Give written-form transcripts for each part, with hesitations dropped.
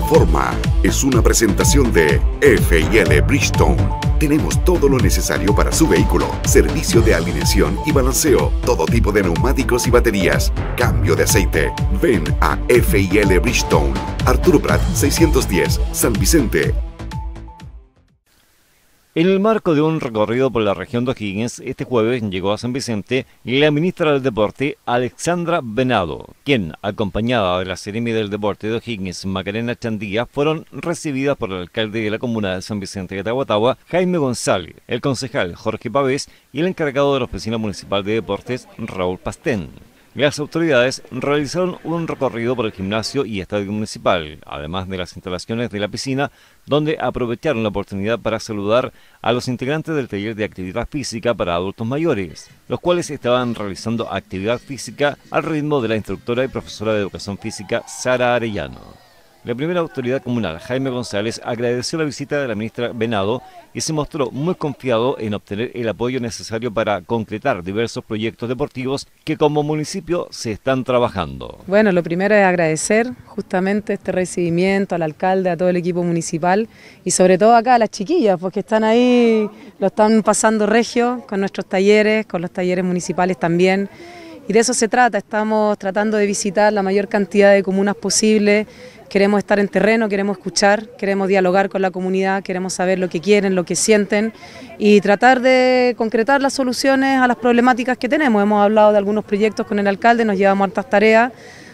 Informa es una presentación de F&L Bridgestone. Tenemos todo lo necesario para su vehículo. Servicio de alineación y balanceo. Todo tipo de neumáticos y baterías. Cambio de aceite. Ven a F&L Bridgestone. Arturo Prat 610, San Vicente. En el marco de un recorrido por la región de O'Higgins, este jueves llegó a San Vicente la ministra del Deporte, Alexandra Venado, quien, acompañada de la Seremi del Deporte de O'Higgins, Macarena Chandía, fueron recibidas por el alcalde de la comuna de San Vicente de Tahuatahua, Jaime González, el concejal Jorge Pavés y el encargado de la Oficina Municipal de Deportes, Raúl Pastén. Las autoridades realizaron un recorrido por el gimnasio y estadio municipal, además de las instalaciones de la piscina, donde aprovecharon la oportunidad para saludar a los integrantes del taller de actividad física para adultos mayores, los cuales estaban realizando actividad física al ritmo de la instructora y profesora de educación física Sara Arellano. La primera autoridad comunal, Jaime González, agradeció la visita de la ministra Venado y se mostró muy confiado en obtener el apoyo necesario para concretar diversos proyectos deportivos que como municipio se están trabajando. Bueno, lo primero es agradecer justamente este recibimiento al alcalde, a todo el equipo municipal y sobre todo acá a las chiquillas, porque están ahí, lo están pasando regio con nuestros talleres, con los talleres municipales también. Y de eso se trata, estamos tratando de visitar la mayor cantidad de comunas posible. Queremos estar en terreno, queremos escuchar, queremos dialogar con la comunidad, queremos saber lo que quieren, lo que sienten y tratar de concretar las soluciones a las problemáticas que tenemos. Hemos hablado de algunos proyectos con el alcalde, nos llevamos hartas tareas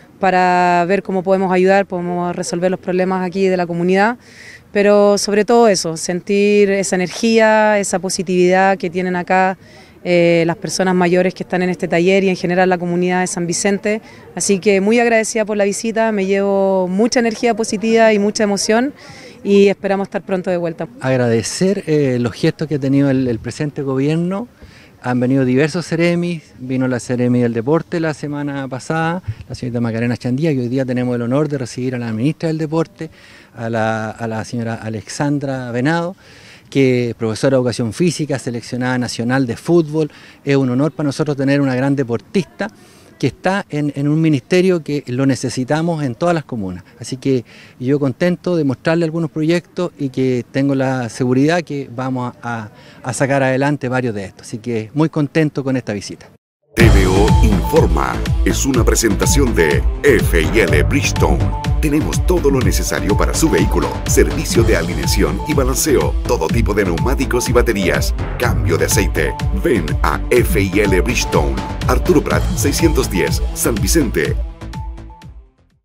para ver cómo podemos ayudar, podemos resolver los problemas aquí de la comunidad, pero sobre todo eso, sentir esa energía, esa positividad que tienen acá las personas mayores que están en este taller y en general la comunidad de San Vicente. Así que muy agradecida por la visita, me llevo mucha energía positiva y mucha emoción y esperamos estar pronto de vuelta. Agradecer los gestos que ha tenido el presente gobierno. Han venido diversos seremis, vino la Seremi del Deporte la semana pasada, la señorita Macarena Chandía, que hoy día tenemos el honor de recibir a la ministra del Deporte, a la señora Alexandra Venado, que es profesora de educación física, seleccionada nacional de fútbol. Es un honor para nosotros tener una gran deportista que está en un ministerio que lo necesitamos en todas las comunas. Así que yo contento de mostrarle algunos proyectos y que tengo la seguridad que vamos a sacar adelante varios de estos. Así que muy contento con esta visita. TVO Informa es una presentación de F&L Bridgestone. Tenemos todo lo necesario para su vehículo. Servicio de alineación y balanceo. Todo tipo de neumáticos y baterías. Cambio de aceite. Ven a F&L Bridgestone. Arturo Prat 610, San Vicente.